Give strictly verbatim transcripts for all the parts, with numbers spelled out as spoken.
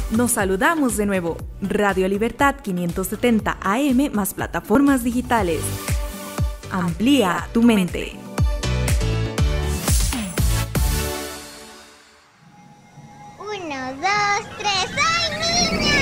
Nos saludamos de nuevo. Radio Libertad quinientos setenta A M más plataformas digitales. Amplía tu mente. Uno, dos, tres, ¡soy niña!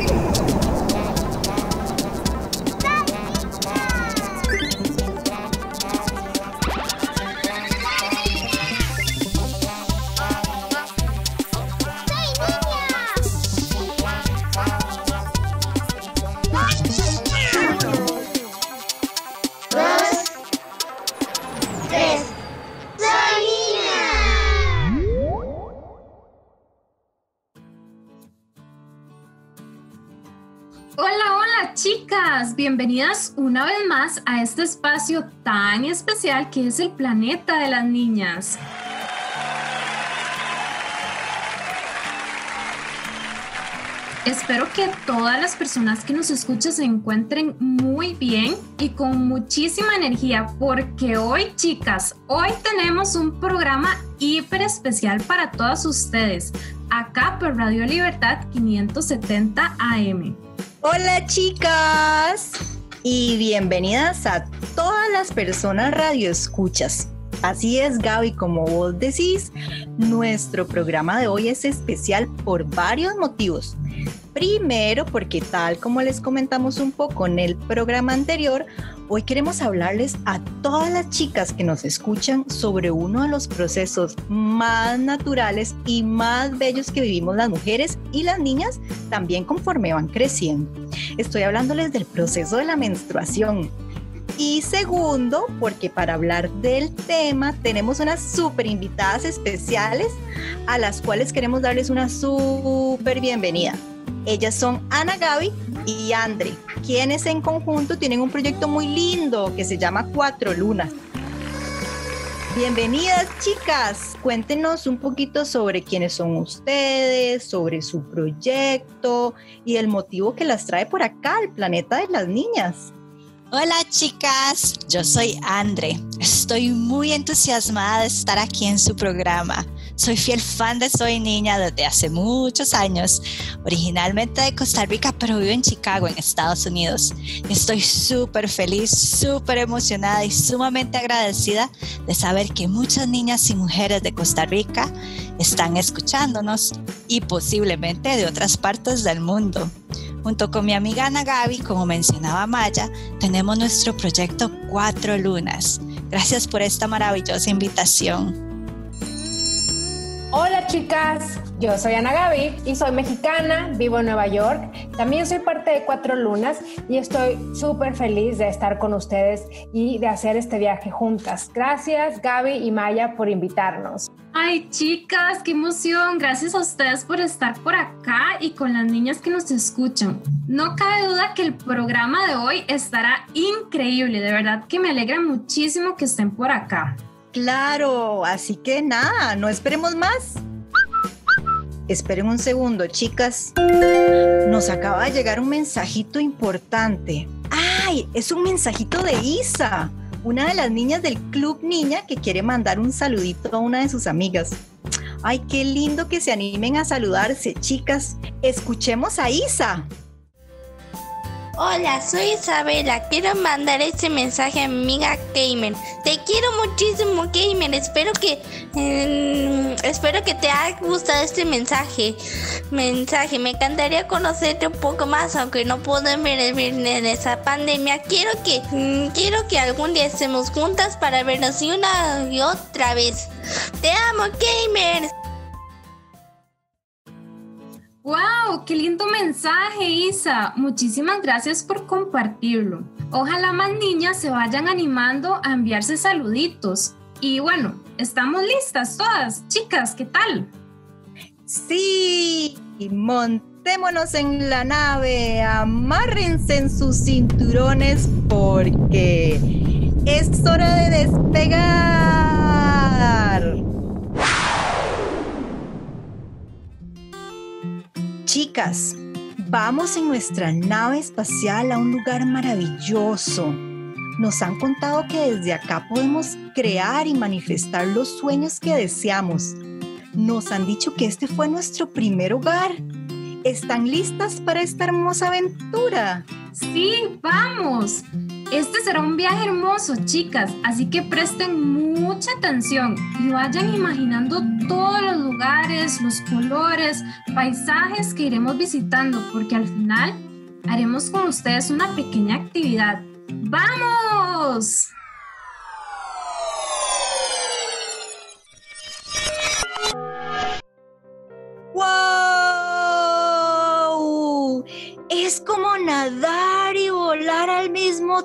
Chicas, bienvenidas una vez más a este espacio tan especial que es el planeta de las niñas. Espero que todas las personas que nos escuchan se encuentren muy bien y con muchísima energía, porque hoy, chicas, hoy tenemos un programa hiper especial para todas ustedes, acá por Radio Libertad quinientos setenta A M. Hola chicas y bienvenidas a todas las personas radioescuchas. Así es, Gaby, como vos decís, nuestro programa de hoy es especial por varios motivos. Primero, porque tal como les comentamos un poco en el programa anterior, hoy queremos hablarles a todas las chicas que nos escuchan sobre uno de los procesos más naturales y más bellos que vivimos las mujeres y las niñas también conforme van creciendo. Estoy hablándoles del proceso de la menstruación. Y segundo, porque para hablar del tema tenemos unas súper invitadas especiales a las cuales queremos darles una súper bienvenida. Ellas son Ana Gaby y Andre, quienes en conjunto tienen un proyecto muy lindo que se llama Cuatro Lunas. Bienvenidas, chicas. Cuéntenos un poquito sobre quiénes son ustedes, sobre su proyecto y el motivo que las trae por acá al planeta de las niñas. Hola chicas, yo soy Andre. Estoy muy entusiasmada de estar aquí en su programa. Soy fiel fan de Soy Niña desde hace muchos años, originalmente de Costa Rica, pero vivo en Chicago, en Estados Unidos. Estoy súper feliz, súper emocionada y sumamente agradecida de saber que muchas niñas y mujeres de Costa Rica están escuchándonos y posiblemente de otras partes del mundo. Junto con mi amiga Ana Gaby, como mencionaba Maya, tenemos nuestro proyecto Cuatro Lunas. Gracias por esta maravillosa invitación. Hola chicas, yo soy Ana Gaby y soy mexicana, vivo en Nueva York. También soy parte de Cuatro Lunas y estoy súper feliz de estar con ustedes y de hacer este viaje juntas. Gracias Gaby y Maya por invitarnos. Ay chicas, qué emoción. Gracias a ustedes por estar por acá y con las niñas que nos escuchan. No cabe duda que el programa de hoy estará increíble. De verdad que me alegra muchísimo que estén por acá. Claro, así que nada, no esperemos más. Esperen un segundo, chicas. Nos acaba de llegar un mensajito importante. ¡Ay! Es un mensajito de Isa, una de las niñas del Club Niña que quiere mandar un saludito a una de sus amigas. ¡Ay, qué lindo que se animen a saludarse, chicas! Escuchemos a Isa. Hola, soy Isabela. Quiero mandar este mensaje a mi amiga Gamer. Te quiero muchísimo, Gamer. Espero que eh, espero que te haya gustado este mensaje. Mensaje. Me encantaría conocerte un poco más, aunque no puedo ver en esa pandemia. Quiero que mm, quiero que algún día estemos juntas para vernos y una y otra vez. Te amo, Gamer. ¡Wow! ¡Qué lindo mensaje, Isa! Muchísimas gracias por compartirlo. Ojalá más niñas se vayan animando a enviarse saluditos. Y bueno, estamos listas todas. Chicas, ¿qué tal? Sí, montémonos en la nave, amárrense en sus cinturones porque es hora de despegar. Chicas, vamos en nuestra nave espacial a un lugar maravilloso. Nos han contado que desde acá podemos crear y manifestar los sueños que deseamos. Nos han dicho que este fue nuestro primer hogar ¿Están listas para esta hermosa aventura? Sí, vamos. Este será un viaje hermoso, chicas, así que presten mucha atención y vayan imaginando todos los lugares, los colores, paisajes que iremos visitando, porque al final haremos con ustedes una pequeña actividad. ¡Vamos! ¡Wow! Es como nadar y volar al mismo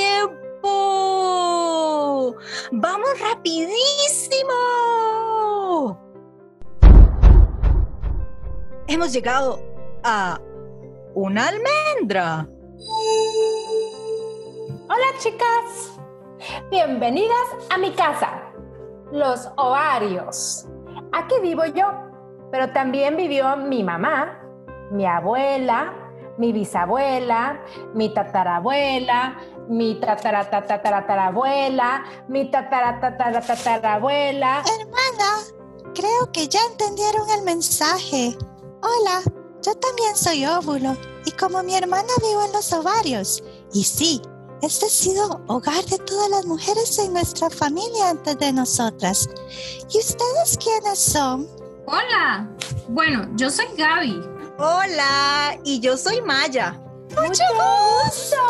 tiempo. ¡Vamos rapidísimo! Hemos llegado a una almendra. Hola chicas, bienvenidas a mi casa, Los Ovarios. Aquí vivo yo, pero también vivió mi mamá, mi abuela, mi bisabuela, mi tatarabuela, mi tataratatarabuela, mi tataratatarabuela. Hermana, creo que ya entendieron el mensaje. Hola, yo también soy óvulo y como mi hermana vivo en los ovarios. Y sí, este ha sido hogar de todas las mujeres en nuestra familia antes de nosotras. ¿Y ustedes quiénes son? Hola, bueno, yo soy Gaby. Hola, y yo soy Maya. ¡Mucho gusto!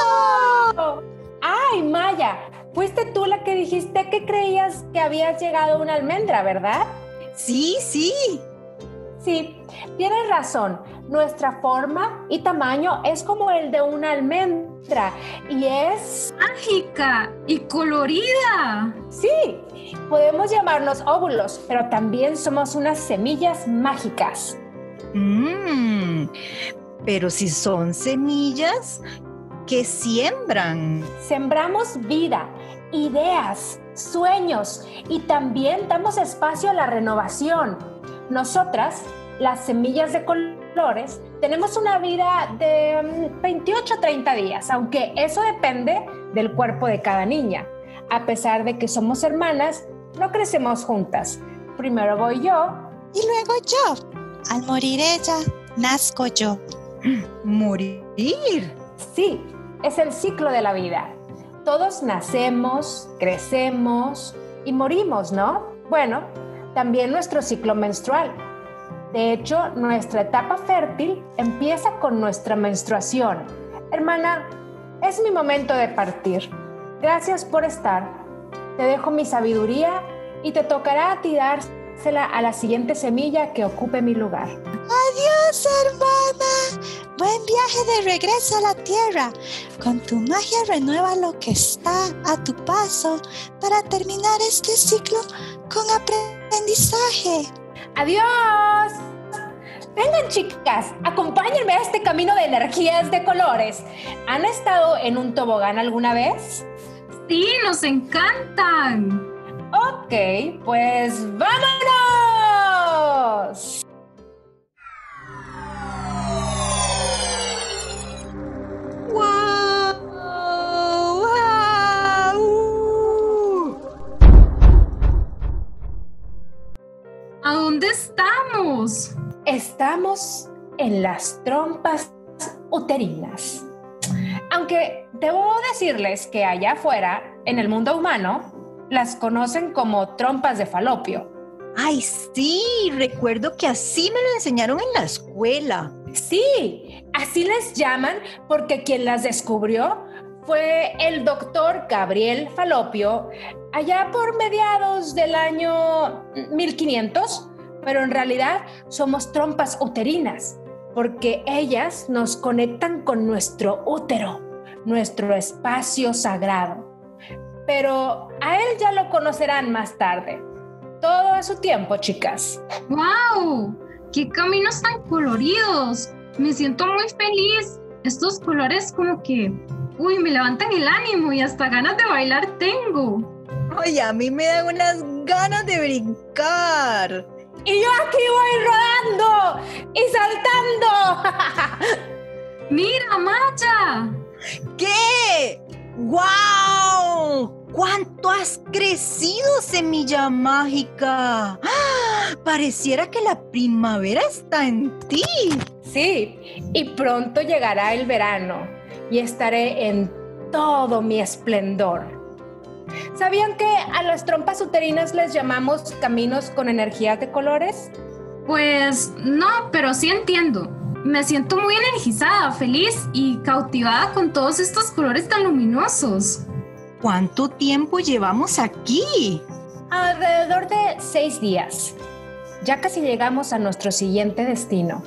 Ay, Maya, fuiste tú la que dijiste que creías que habías llegado a una almendra, ¿verdad? Sí, sí. Sí, tienes razón. Nuestra forma y tamaño es como el de una almendra y es... ¡mágica y colorida! Sí, podemos llamarnos óvulos, pero también somos unas semillas mágicas. Mmm, pero si son semillas, ¿qué siembran? Sembramos vida, ideas, sueños y también damos espacio a la renovación. Nosotras, las semillas de colores, tenemos una vida de veintiocho a treinta días, aunque eso depende del cuerpo de cada niña. A pesar de que somos hermanas, no crecemos juntas. Primero voy yo. Y luego yo. Al morir ella, nazco yo. ¿Morir? Sí, es el ciclo de la vida. Todos nacemos, crecemos y morimos, ¿no? Bueno, también nuestro ciclo menstrual. De hecho, nuestra etapa fértil empieza con nuestra menstruación. Hermana, es mi momento de partir. Gracias por estar. Te dejo mi sabiduría y te tocará a ti dársela a la siguiente semilla que ocupe mi lugar. Adiós, hermana. Buen viaje de regreso a la tierra. Con tu magia renueva lo que está a tu paso para terminar este ciclo con aprendizaje. ¡Adiós! Vengan, chicas, acompáñenme a este camino de energías de colores. ¿Han estado en un tobogán alguna vez? ¡Sí, nos encantan! Ok, pues ¡vámonos! ¡Wow! ¡Wow! ¿A dónde estamos? Estamos en las trompas uterinas. Aunque debo decirles que allá afuera, en el mundo humano, las conocen como trompas de falopio. ¡Ay, sí! Recuerdo que así me lo enseñaron en la escuela. Sí, así les llaman porque quien las descubrió fue el doctor Gabriel Falopio allá por mediados del año mil quinientos, pero en realidad somos trompas uterinas porque ellas nos conectan con nuestro útero, nuestro espacio sagrado. Pero a él ya lo conocerán más tarde. Todo a su tiempo, chicas. ¡Wow! ¡Qué caminos tan coloridos! Me siento muy feliz. Estos colores como que, uy, me levantan el ánimo y hasta ganas de bailar tengo. Ay, a mí me dan unas ganas de brincar. Y yo aquí voy rodando y saltando. ¡Mira, Maya! ¿Qué? ¡Guau! ¡Cuánto has crecido, semilla mágica! ¡Ah! Pareciera que la primavera está en ti. Sí, y pronto llegará el verano y estaré en todo mi esplendor. ¿Sabían que a las trompas uterinas les llamamos caminos con energías de colores? Pues no, pero sí entiendo. Me siento muy energizada, feliz y cautivada con todos estos colores tan luminosos. ¿Cuánto tiempo llevamos aquí? Alrededor de seis días. Ya casi llegamos a nuestro siguiente destino.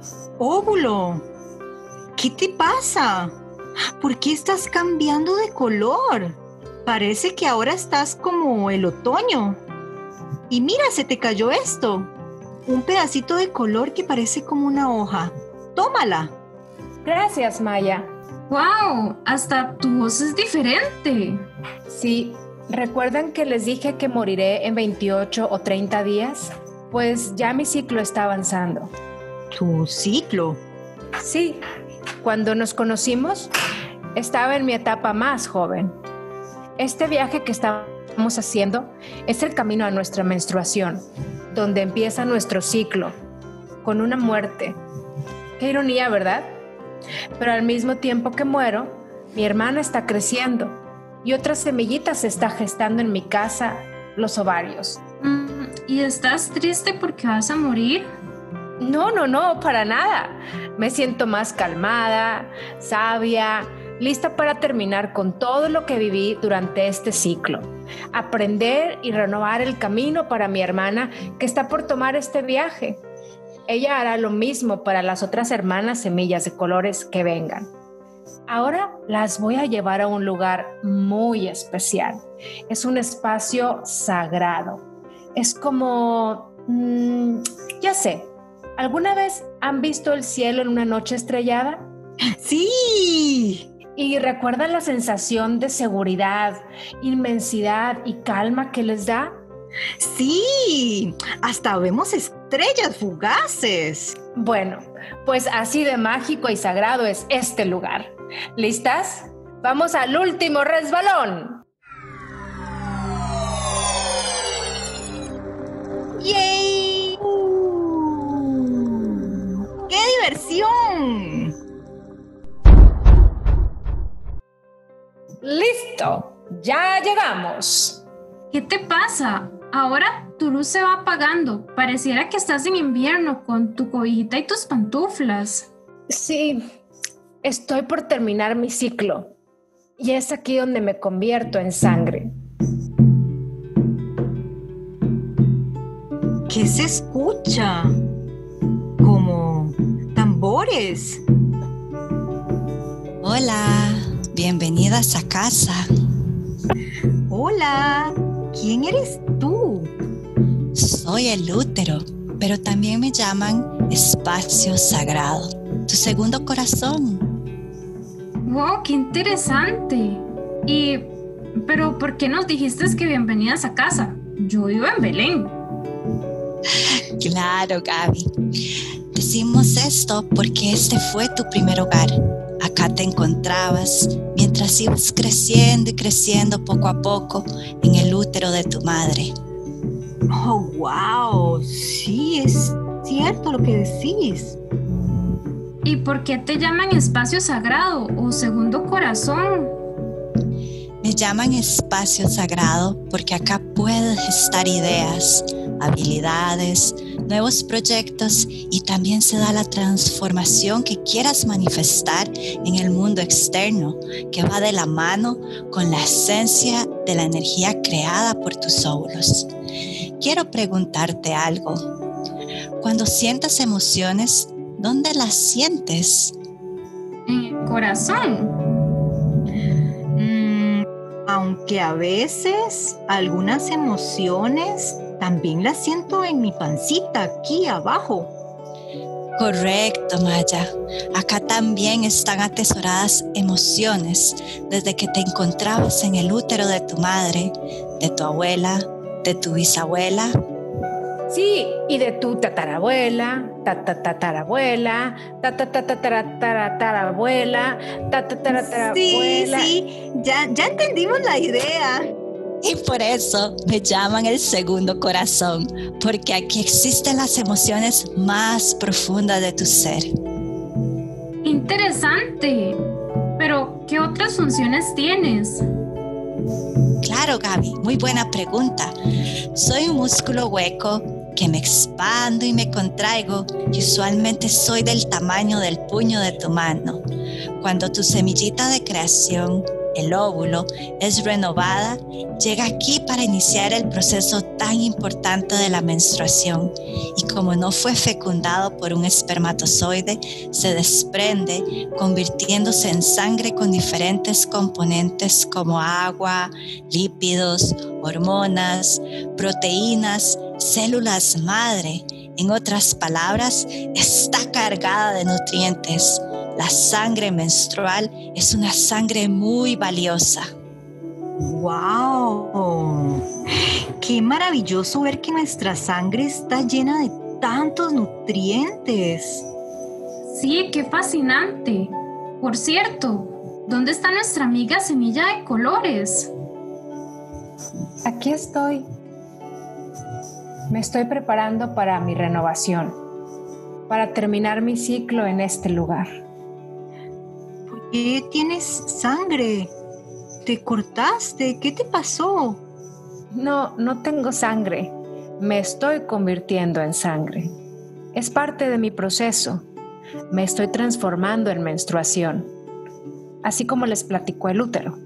Óvulo, ¿qué te pasa? ¿Por qué estás cambiando de color? Parece que ahora estás como el otoño. Y mira, se te cayó esto. Un pedacito de color que parece como una hoja. Tómala. Gracias, Maya. ¡Wow! Hasta tu voz es diferente. Sí, ¿recuerdan que les dije que moriré en veintiocho o treinta días? Pues ya mi ciclo está avanzando. ¿Tu ciclo? Sí, cuando nos conocimos, estaba en mi etapa más joven. Este viaje que estamos haciendo es el camino a nuestra menstruación, donde empieza nuestro ciclo, con una muerte. Qué ironía, ¿verdad? Pero al mismo tiempo que muero, mi hermana está creciendo y otra semillita se está gestando en mi casa, los ovarios. Mm, ¿Y estás triste porque vas a morir? No, no, no, para nada. Me siento más calmada, sabia, lista para terminar con todo lo que viví durante este ciclo. Aprender y renovar el camino para mi hermana que está por tomar este viaje. Ella hará lo mismo para las otras hermanas semillas de colores que vengan. Ahora las voy a llevar a un lugar muy especial. Es un espacio sagrado. Es como... Mmm, ya sé, ¿alguna vez han visto el cielo en una noche estrellada? ¡Sí! ¿Y recuerdan la sensación de seguridad, inmensidad y calma que les da? ¡Sí! Hasta vemos estrellas fugaces. Bueno, pues así de mágico y sagrado es este lugar. ¿Listas? ¡Vamos al último resbalón! ¡Yay! Uh, ¡Qué diversión! ¡Listo! ¡Ya llegamos! ¿Qué te pasa? Ahora tu luz se va apagando. Pareciera que estás en invierno con tu cobijita y tus pantuflas. Sí, estoy por terminar mi ciclo. Y es aquí donde me convierto en sangre. ¿Qué se escucha? Como tambores. Hola, bienvenidas a casa. Hola, ¿quién eres tú? Soy el útero, pero también me llaman espacio sagrado, tu segundo corazón. ¡Wow! ¡Qué interesante! Y, pero ¿por qué nos dijiste que bienvenidas a casa? Yo vivo en Belén. Claro, Gaby. Decimos esto porque este fue tu primer hogar. Acá te encontrabas mientras ibas creciendo y creciendo poco a poco en el útero de tu madre. Oh, wow, sí, es cierto lo que decís. ¿Y por qué te llaman espacio sagrado o segundo corazón? Me llaman espacio sagrado porque acá puedes gestar ideas, habilidades, nuevos proyectos y también se da la transformación que quieras manifestar en el mundo externo, que va de la mano con la esencia de la energía creada por tus óvulos. Quiero preguntarte algo. Cuando sientas emociones, ¿dónde las sientes? En el corazón. Mm, aunque a veces algunas emociones también las siento en mi pancita, aquí abajo. Correcto, Maya. Acá también están atesoradas emociones desde que te encontrabas en el útero de tu madre, de tu abuela, de tu bisabuela. Sí, y de tu tatarabuela, tatatarabuela, tatatarabuela, tatatarabuela. Sí, sí, ya, ya entendimos la idea. Y por eso me llaman el segundo corazón, porque aquí existen las emociones más profundas de tu ser. Interesante. Pero, ¿qué otras funciones tienes? Claro, Gaby, muy buena pregunta. Soy un músculo hueco que me expando y me contraigo y usualmente soy del tamaño del puño de tu mano. Cuando tu semillita de creación, el óvulo, es renovada, llega aquí para iniciar el proceso tan importante de la menstruación y como no fue fecundado por un espermatozoide, se desprende convirtiéndose en sangre con diferentes componentes como agua, lípidos, hormonas, proteínas, células madre. En otras palabras, está cargada de nutrientes. La sangre menstrual es una sangre muy valiosa. ¡Wow! ¡Qué maravilloso ver que nuestra sangre está llena de tantos nutrientes! Sí, qué fascinante. Por cierto, ¿dónde está nuestra amiga Semilla de Colores? Aquí estoy. Me estoy preparando para mi renovación, para terminar mi ciclo en este lugar. ¿Por qué tienes sangre? ¿Te cortaste? ¿Qué te pasó? No, no tengo sangre. Me estoy convirtiendo en sangre. Es parte de mi proceso. Me estoy transformando en menstruación, así como les platicó el útero.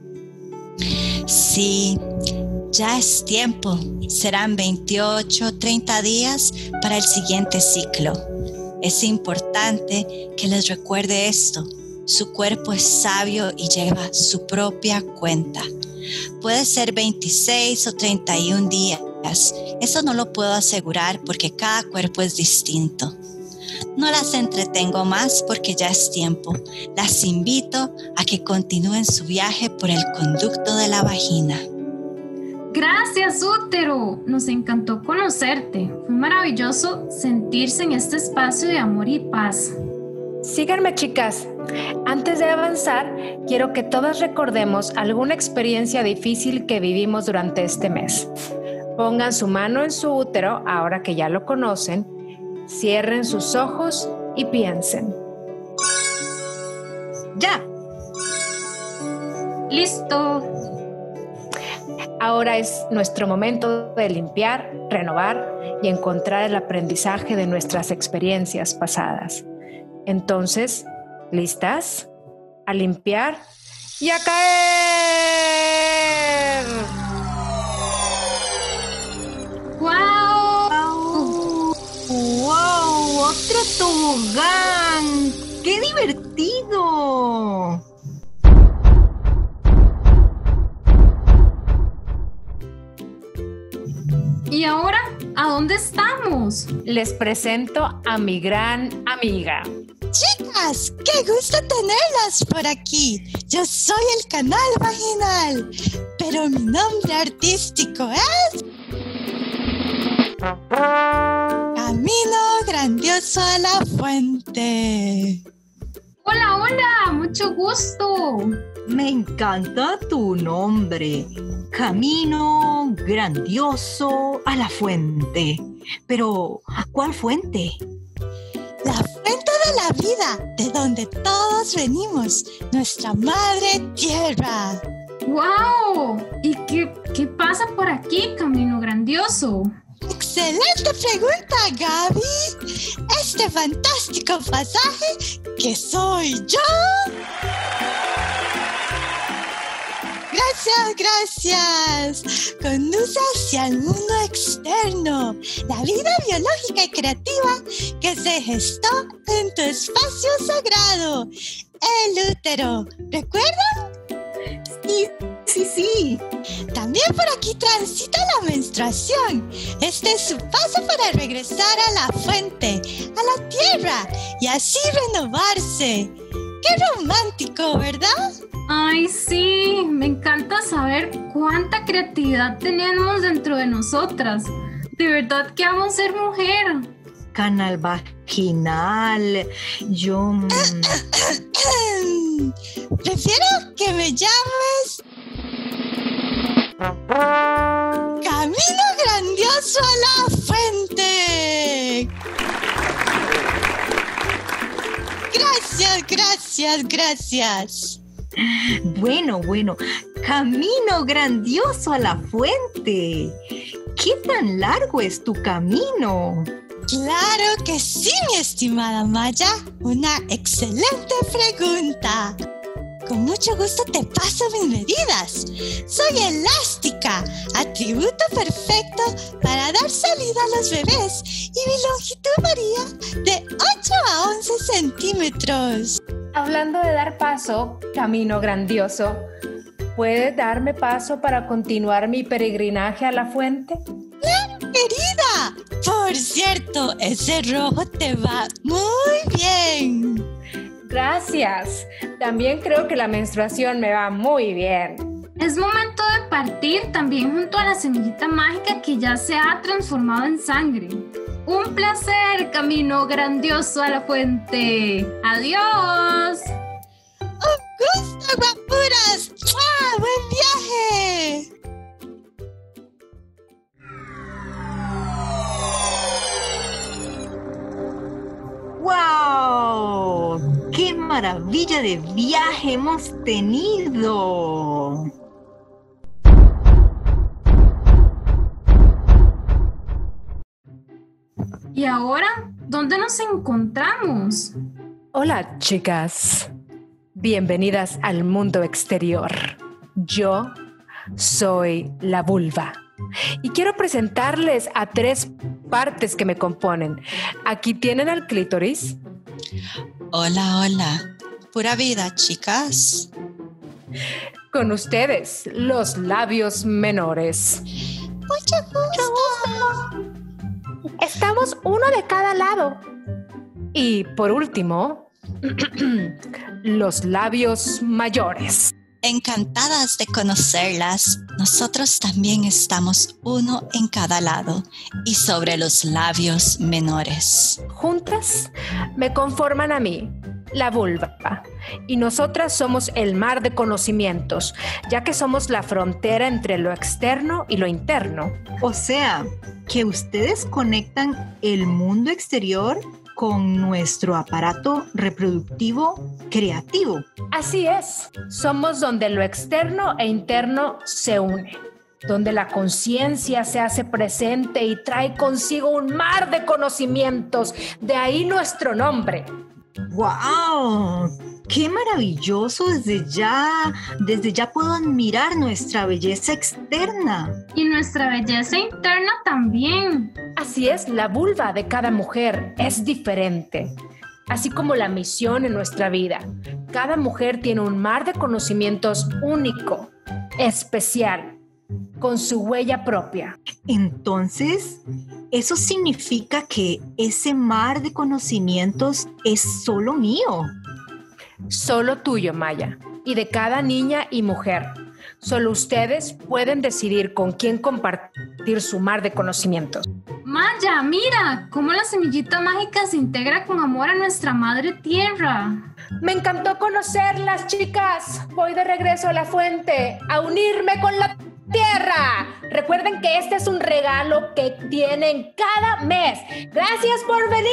Sí, ya es tiempo. Serán veintiocho, treinta días para el siguiente ciclo. Es importante que les recuerde esto. Su cuerpo es sabio y lleva su propia cuenta. Puede ser veintiséis o treinta y un días. Eso no lo puedo asegurar porque cada cuerpo es distinto. No las entretengo más porque ya es tiempo. Las invito a que continúen su viaje por el conducto de la vagina. Gracias, útero. Nos encantó conocerte. Fue maravilloso sentirse en este espacio de amor y paz. Síganme, chicas. Antes de avanzar, quiero que todas recordemos alguna experiencia difícil que vivimos durante este mes. Pongan su mano en su útero, ahora que ya lo conocen. Cierren sus ojos y piensen. ¡Ya! ¡Listo! Ahora es nuestro momento de limpiar, renovar y encontrar el aprendizaje de nuestras experiencias pasadas. Entonces, ¿listas? A limpiar y a caer. ¡Wow! ¡Wow! ¡Otro tobogán! ¡Qué divertido! ¿Y ahora a dónde estamos? Les presento a mi gran amiga. Chicas, qué gusto tenerlas por aquí. Yo soy el Canal Vaginal, pero mi nombre artístico es Camino Grandioso a la Fuente. Hola, hola, mucho gusto. Me encanta tu nombre. Camino Grandioso a la Fuente. Pero, ¿cuál fuente? La fuente de la vida, de donde todos venimos, nuestra Madre Tierra. ¡Wow! ¿Y qué, qué pasa por aquí, Camino Grandioso? Excelente pregunta, Gaby. Este fantástico pasaje que soy yo. Gracias, gracias. Conduce hacia el mundo externo, la vida biológica y creativa que se gestó en tu espacio sagrado, el útero. ¿Recuerdan? Sí, sí, sí. También por aquí transita la menstruación. Este es su paso para regresar a la fuente, a la tierra y así renovarse. ¡Qué romántico!, ¿verdad? Ay, sí, me encanta saber cuánta creatividad tenemos dentro de nosotras. De verdad que amo ser mujer. Canal Vaginal. Yo... Prefiero que me llames ¡Camino grandioso a la fuente! Gracias, gracias, gracias. Bueno, bueno, camino grandioso a la fuente. ¿Qué tan largo es tu camino? Claro que sí, mi estimada Maya. Una excelente pregunta. Con mucho gusto te paso mis medidas. Soy elástica, atributo perfecto para dar salida a los bebés, y mi longitud varía de ocho a once centímetros. Hablando de dar paso, camino grandioso, ¿puedes darme paso para continuar mi peregrinaje a la fuente? ¡Claro, querida! Por cierto, ese rojo te va muy bien. Gracias. También creo que la menstruación me va muy bien. Es momento de partir también junto a la semillita mágica que ya se ha transformado en sangre. Un placer, camino grandioso a la fuente. ¡Adiós! ¡Un gusto, guapuras! ¡Ah, buen viaje! ¡Wow! ¡Qué maravilla de viaje hemos tenido! ¿Y ahora? ¿Dónde nos encontramos? Hola, chicas. Bienvenidas al mundo exterior. Yo soy la vulva y quiero presentarles a tres partes que me componen. Aquí tienen al clítoris. Hola, hola. Pura vida, chicas. Con ustedes, los labios menores. Mucho gusto. Estamos uno de cada lado. Y por último, los labios mayores. Encantadas de conocerlas. Nosotros también estamos uno en cada lado y sobre los labios menores. Juntas me conforman a mí, la vulva, y nosotras somos el mar de conocimientos, ya que somos la frontera entre lo externo y lo interno. O sea, que ustedes conectan el mundo exterior con nuestro aparato reproductivo creativo. Así es, somos donde lo externo e interno se unen, donde la conciencia se hace presente y trae consigo un mar de conocimientos, de ahí nuestro nombre. ¡Wow! ¡Qué maravilloso! Desde ya, desde ya puedo admirar nuestra belleza externa. Y nuestra belleza interna también. Así es, la vulva de cada mujer es diferente, así como la misión en nuestra vida. Cada mujer tiene un mar de conocimientos único, especial, con su huella propia. Entonces, ¿eso significa que ese mar de conocimientos es solo mío? Solo tuyo, Maya, y de cada niña y mujer. Solo ustedes pueden decidir con quién compartir su mar de conocimientos. Maya, mira cómo la semillita mágica se integra con amor a nuestra madre tierra. Me encantó conocerlas, chicas. Voy de regreso a la fuente a unirme con la tierra. Recuerden que este es un regalo que tienen cada mes. Gracias por venir.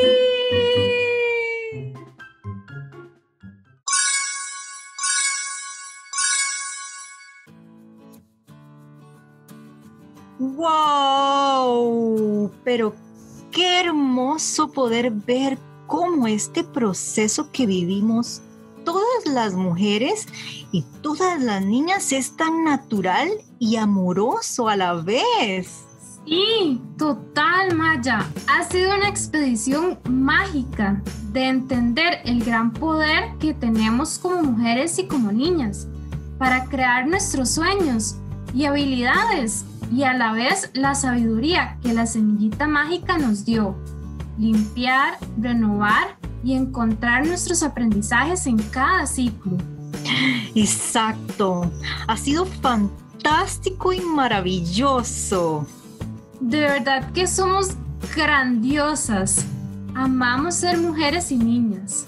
¡Wow! Pero qué hermoso poder ver cómo este proceso que vivimos todas las mujeres y todas las niñas es tan natural y amoroso a la vez. Sí, total, Maya. Ha sido una expedición mágica de entender el gran poder que tenemos como mujeres y como niñas para crear nuestros sueños y habilidades, y a la vez la sabiduría que la semillita mágica nos dio. Limpiar, renovar y encontrar nuestros aprendizajes en cada ciclo. Exacto. Ha sido fantástico y maravilloso. De verdad que somos grandiosas. Amamos ser mujeres y niñas.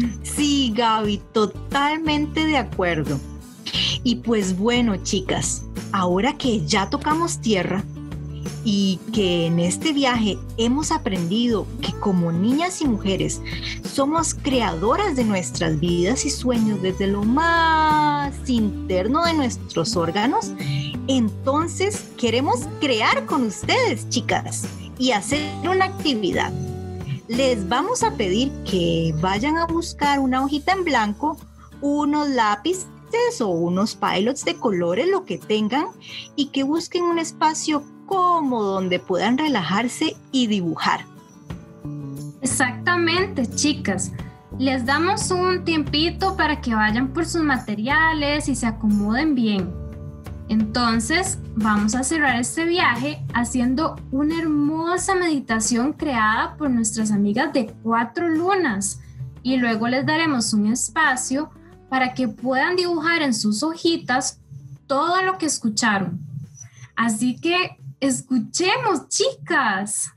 Sí, Gaby, totalmente de acuerdo. Y pues bueno, chicas, ahora que ya tocamos tierra y que en este viaje hemos aprendido que como niñas y mujeres somos creadoras de nuestras vidas y sueños desde lo más interno de nuestros órganos, entonces queremos crear con ustedes, chicas, y hacer una actividad. Les vamos a pedir que vayan a buscar una hojita en blanco, unos lápices o unos pilots de colores, lo que tengan, y que busquen un espacio cómodo donde puedan relajarse y dibujar. Exactamente, chicas. Les damos un tiempito para que vayan por sus materiales y se acomoden bien. Entonces, vamos a cerrar este viaje haciendo una hermosa meditación creada por nuestras amigas de Cuatro Lunas, y luego les daremos un espacio para que puedan dibujar en sus hojitas todo lo que escucharon. Así que escuchemos, chicas.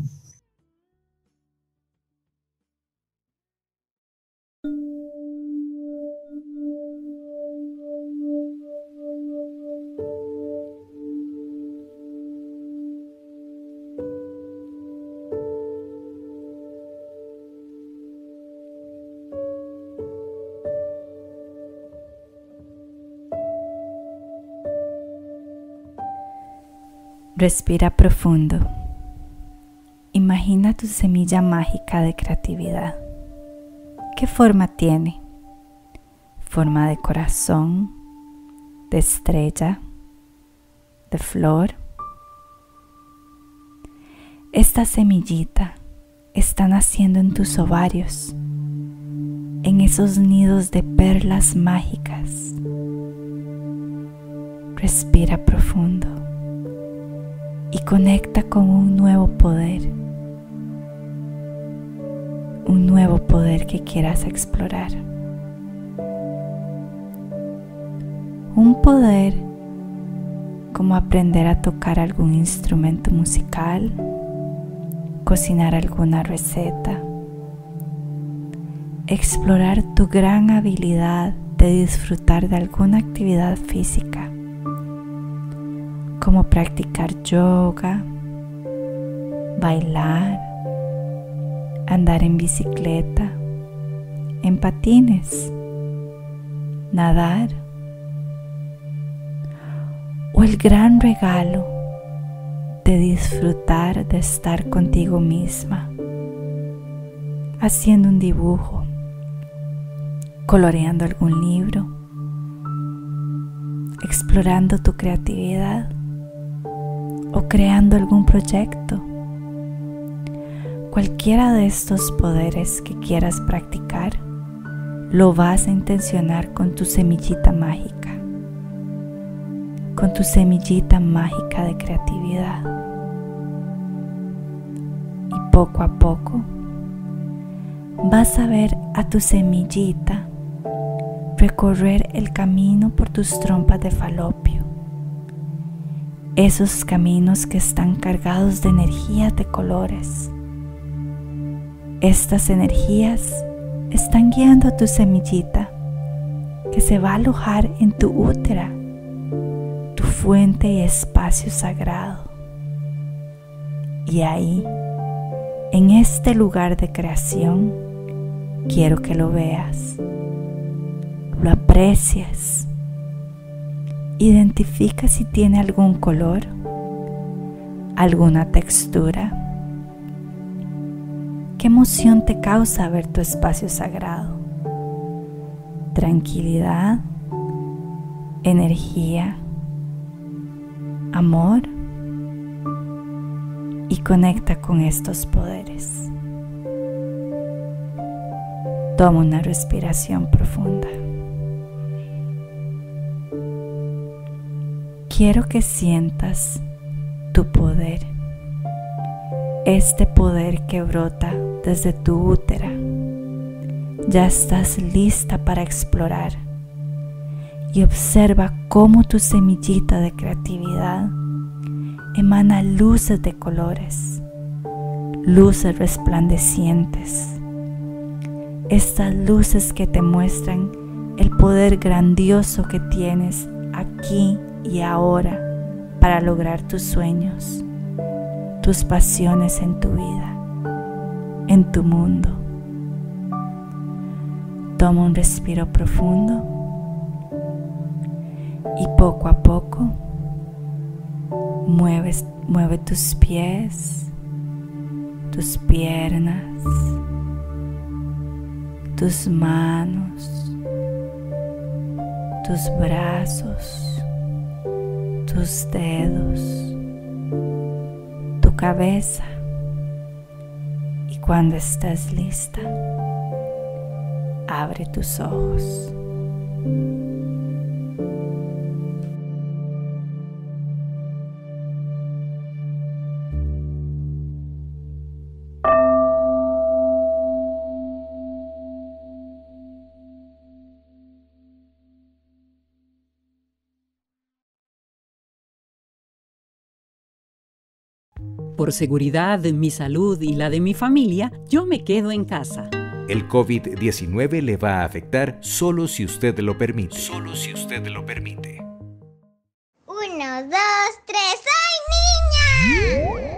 Respira profundo. Imagina tu semilla mágica de creatividad. ¿Qué forma tiene? ¿Forma de corazón, de estrella, de flor? Esta semillita está naciendo en tus ovarios, en esos nidos de perlas mágicas. Respira profundo y conecta con un nuevo poder, un nuevo poder que quieras explorar. Un poder como aprender a tocar algún instrumento musical, cocinar alguna receta, explorar tu gran habilidad de disfrutar de alguna actividad física, como practicar yoga, bailar, andar en bicicleta, en patines, nadar, o el gran regalo de disfrutar de estar contigo misma, haciendo un dibujo, coloreando algún libro, explorando tu creatividad o creando algún proyecto. Cualquiera de estos poderes que quieras practicar, lo vas a intencionar con tu semillita mágica, con tu semillita mágica de creatividad. Y poco a poco vas a ver a tu semillita recorrer el camino por tus trompas de falopio, esos caminos que están cargados de energías de colores. Estas energías están guiando a tu semillita, que se va a alojar en tu útera, tu fuente y espacio sagrado. Y ahí, en este lugar de creación, quiero que lo veas, lo aprecies, identifica si tiene algún color, alguna textura. ¿Qué emoción te causa ver tu espacio sagrado? Tranquilidad, energía, amor, y conecta con estos poderes. Toma una respiración profunda. Quiero que sientas tu poder, este poder que brota desde tu útera. Ya estás lista para explorar y observa cómo tu semillita de creatividad emana luces de colores, luces resplandecientes. Estas luces que te muestran el poder grandioso que tienes aquí y ahora para lograr tus sueños, tus pasiones en tu vida, en tu mundo. Toma un respiro profundo y poco a poco mueves, mueve tus pies, tus piernas, tus manos, tus brazos, tus dedos, tu cabeza. Y cuando estés lista, abre tus ojos. Por seguridad de mi salud y la de mi familia, yo me quedo en casa. El COVID diecinueve le va a afectar solo si usted lo permite. Solo si usted lo permite. Uno, dos, tres, ¡ay, niña!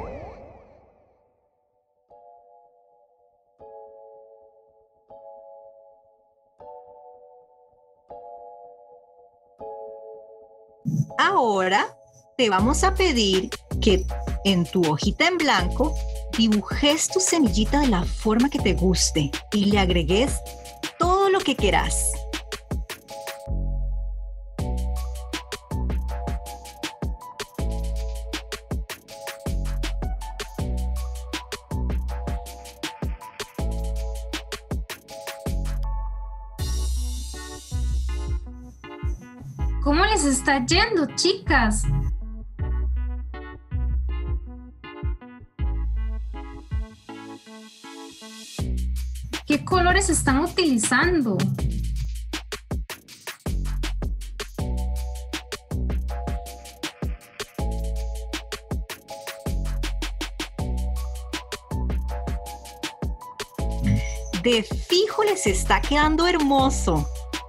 Ahora te vamos a pedir que en tu hojita en blanco dibujes tu semillita de la forma que te guste y le agregues todo lo que quieras. ¿Cómo les está yendo, chicas? ¿Qué colores están utilizando? De fijo les está quedando hermoso.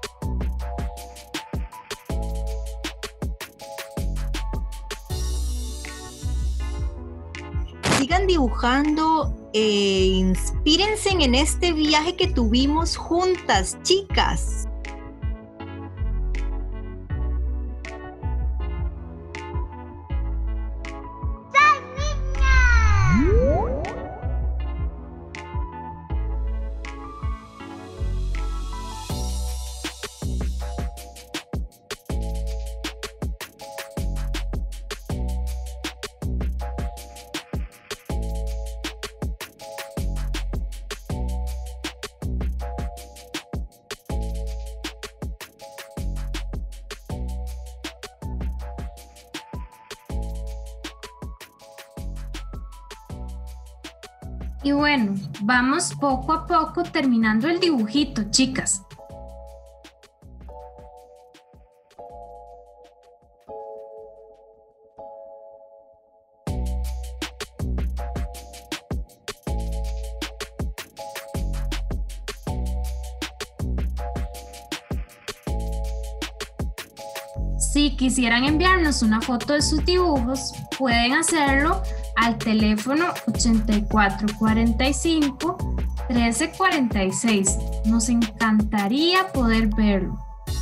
Sigan dibujando e inspírense en este viaje que tuvimos juntas, chicas. Y bueno, vamos poco a poco terminando el dibujito, chicas. Si quisieran enviarnos una foto de sus dibujos, pueden hacerlo al teléfono ochenta y cuatro cuarenta y cinco trece cuarenta y seis. Nos encantaría poder verlo.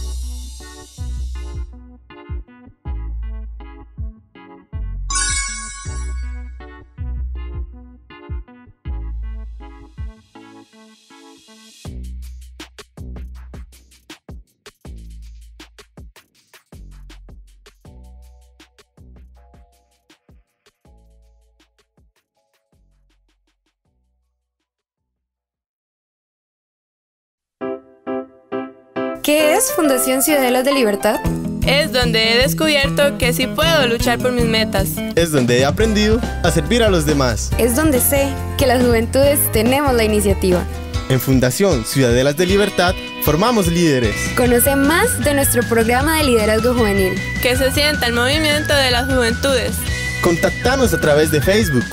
¿Qué es Fundación Ciudadelas de Libertad? Es donde he descubierto que sí puedo luchar por mis metas. Es donde he aprendido a servir a los demás. Es donde sé que las juventudes tenemos la iniciativa. En Fundación Ciudadelas de Libertad formamos líderes. Conoce más de nuestro programa de liderazgo juvenil. Que se sienta el movimiento de las juventudes. Contactanos a través de Facebook.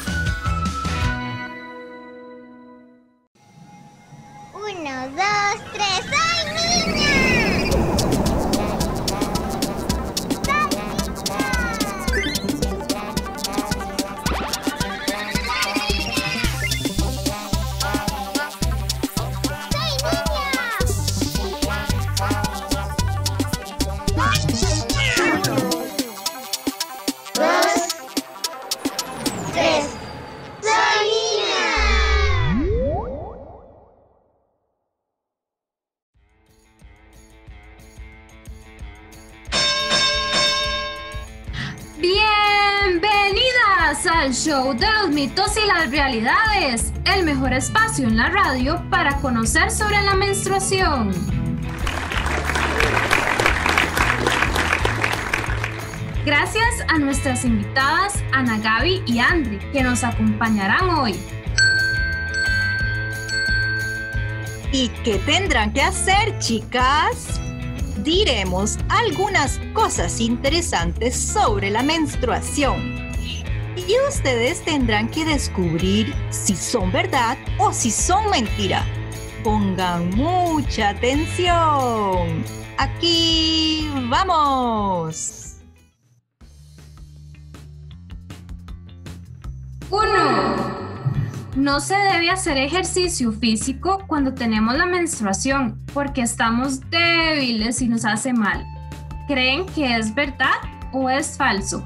Uno, dos, tres, ¡ay, niña! al show de los mitos y las realidades, el mejor espacio en la radio para conocer sobre la menstruación. Gracias a nuestras invitadas Ana Gaby y Andre, que nos acompañarán hoy. ¿Y qué tendrán que hacer, chicas? Diremos algunas cosas interesantes sobre la menstruación. Y ustedes tendrán que descubrir si son verdad o si son mentira. Pongan mucha atención. Aquí vamos. Uno. No se debe hacer ejercicio físico cuando tenemos la menstruación porque estamos débiles y nos hace mal. ¿Creen que es verdad o es falso?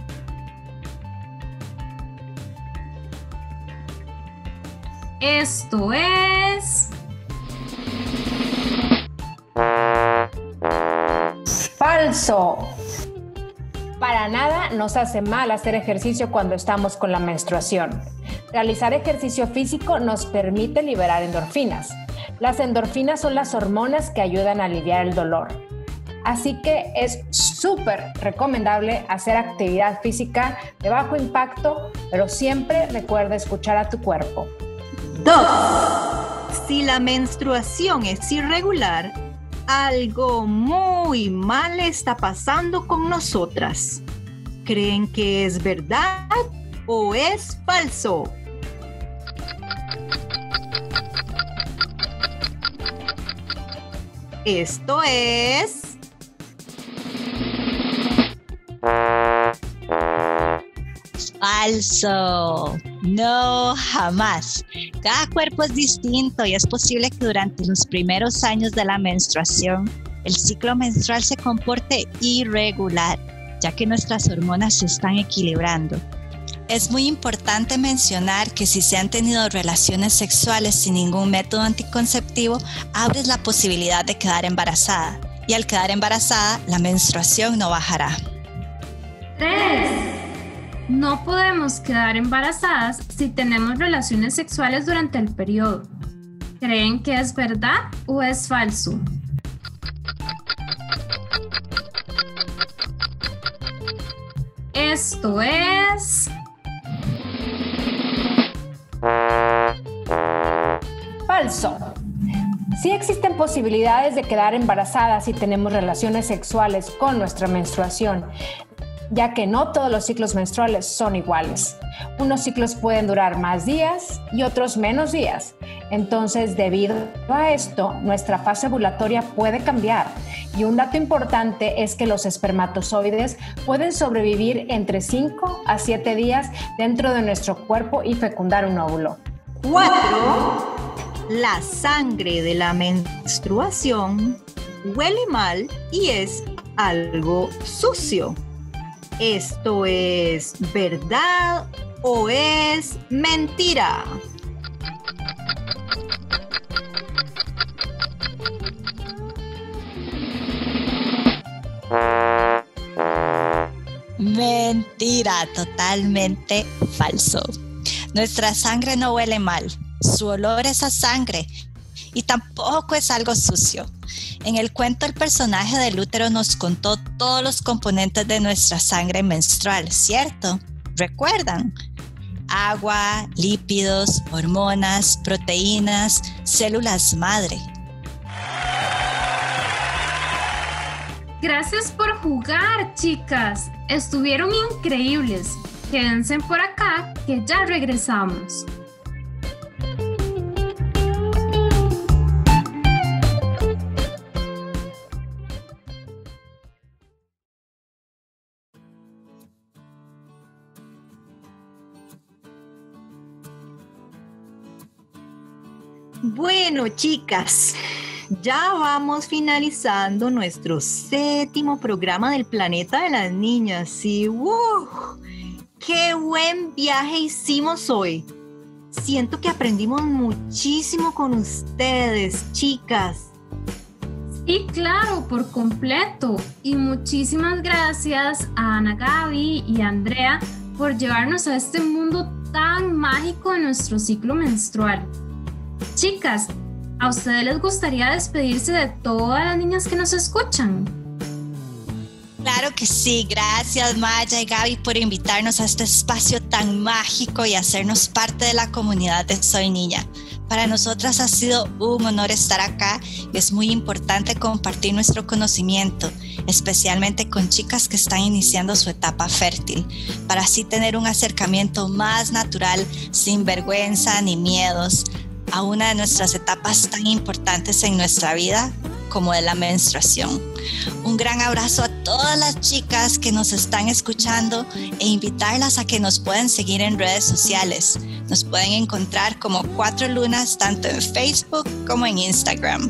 Esto es... Falso. Para nada nos hace mal hacer ejercicio cuando estamos con la menstruación. Realizar ejercicio físico nos permite liberar endorfinas. Las endorfinas son las hormonas que ayudan a aliviar el dolor. Así que es súper recomendable hacer actividad física de bajo impacto, pero siempre recuerda escuchar a tu cuerpo. Dos. Si la menstruación es irregular, algo muy mal está pasando con nosotras. ¿Creen que es verdad o es falso? Esto es... Falso. No, jamás. Cada cuerpo es distinto y es posible que durante los primeros años de la menstruación el ciclo menstrual se comporte irregular, ya que nuestras hormonas se están equilibrando. Es muy importante mencionar que si se han tenido relaciones sexuales sin ningún método anticonceptivo, abres la posibilidad de quedar embarazada. Y al quedar embarazada, la menstruación no bajará. tres. No podemos quedar embarazadas si tenemos relaciones sexuales durante el periodo. ¿Creen que es verdad o es falso? Esto es... Falso. Sí existen posibilidades de quedar embarazadas si tenemos relaciones sexuales con nuestra menstruación, ya que no todos los ciclos menstruales son iguales. Unos ciclos pueden durar más días y otros menos días. Entonces, debido a esto, nuestra fase ovulatoria puede cambiar. Y un dato importante es que los espermatozoides pueden sobrevivir entre cinco a siete días dentro de nuestro cuerpo y fecundar un óvulo. Cuatro. La sangre de la menstruación huele mal y es algo sucio. ¿Esto es verdad o es mentira? Mentira, totalmente falso. Nuestra sangre no huele mal, su olor es a sangre y tampoco es algo sucio. En el cuento el personaje del útero nos contó todos los componentes de nuestra sangre menstrual, ¿cierto? ¿Recuerdan? Agua, lípidos, hormonas, proteínas, células madre. Gracias por jugar, chicas. Estuvieron increíbles. Quédense por acá que ya regresamos. Bueno, chicas, ya vamos finalizando nuestro séptimo programa del Planeta de las Niñas y ¡wow! ¡Qué buen viaje hicimos hoy! Siento que aprendimos muchísimo con ustedes, chicas. Sí, claro, por completo. Y muchísimas gracias a Ana Gaby y a Andrea por llevarnos a este mundo tan mágico de nuestro ciclo menstrual. Chicas, ¿a ustedes les gustaría despedirse de todas las niñas que nos escuchan? Claro que sí, gracias Maya y Gaby por invitarnos a este espacio tan mágico y hacernos parte de la comunidad de Soy Niña. Para nosotras ha sido un honor estar acá y es muy importante compartir nuestro conocimiento, especialmente con chicas que están iniciando su etapa fértil, para así tener un acercamiento más natural, sin vergüenza ni miedos, a una de nuestras etapas tan importantes en nuestra vida como es la menstruación. Un gran abrazo a todas las chicas que nos están escuchando e invitarlas a que nos puedan seguir en redes sociales. Nos pueden encontrar como Cuatro Lunas tanto en Facebook como en Instagram.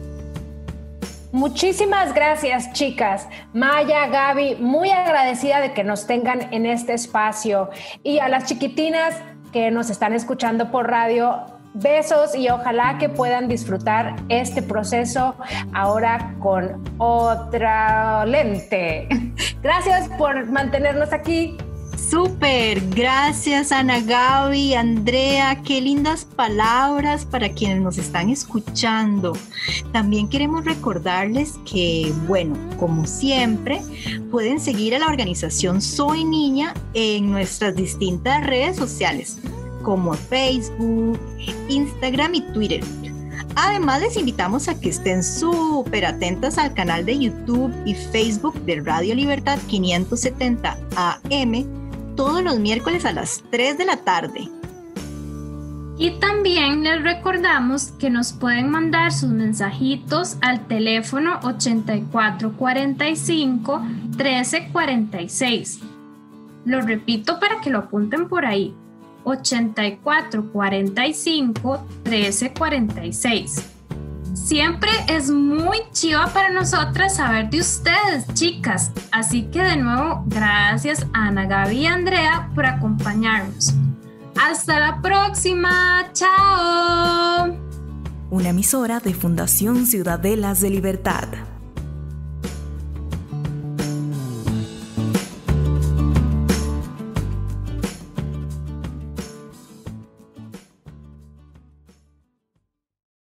Muchísimas gracias, chicas. Maya, Gaby, muy agradecida de que nos tengan en este espacio. Y a las chiquitinas que nos están escuchando por radio, besos y ojalá que puedan disfrutar este proceso ahora con otra lente. Gracias por mantenernos aquí. Súper, gracias Ana Gaby, Andrea, qué lindas palabras para quienes nos están escuchando. También queremos recordarles que, bueno, como siempre, pueden seguir a la organización Soy Niña en nuestras distintas redes sociales, como Facebook, Instagram y Twitter. Además, les invitamos a que estén súper atentas al canal de YouTube y Facebook de Radio Libertad quinientos setenta A M todos los miércoles a las tres de la tarde. Y también les recordamos que nos pueden mandar sus mensajitos al teléfono ochenta y cuatro cuarenta y cinco trece cuarenta y seis. Lo repito para que lo apunten por ahí. ochenta y cuatro cuarenta y cinco trece cuarenta y seis. Siempre es muy chiva para nosotras saber de ustedes, chicas. Así que de nuevo, gracias a Ana Gaby y Andrea por acompañarnos. ¡Hasta la próxima! ¡Chao! Una emisora de Fundación Ciudadelas de Libertad.